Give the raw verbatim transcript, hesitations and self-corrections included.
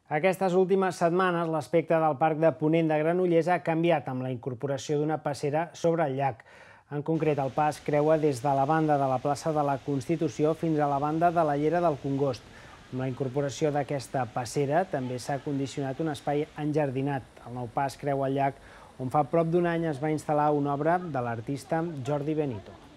Aquestes últimes setmanes, l'aspecte del Parc de Ponent de Granollers ha canviat amb la incorporació d'una passera sobre el llac. En concret, el pas creua des de la banda de la plaça de la Constitució fins a la banda de la llera del Congost. Amb la incorporació d'aquesta passera també s'ha condicionat un espai enjardinat. El nou pas creua el llac, on fa prop d'un any es va instal·lar una obra de l'artista Jordi Benito.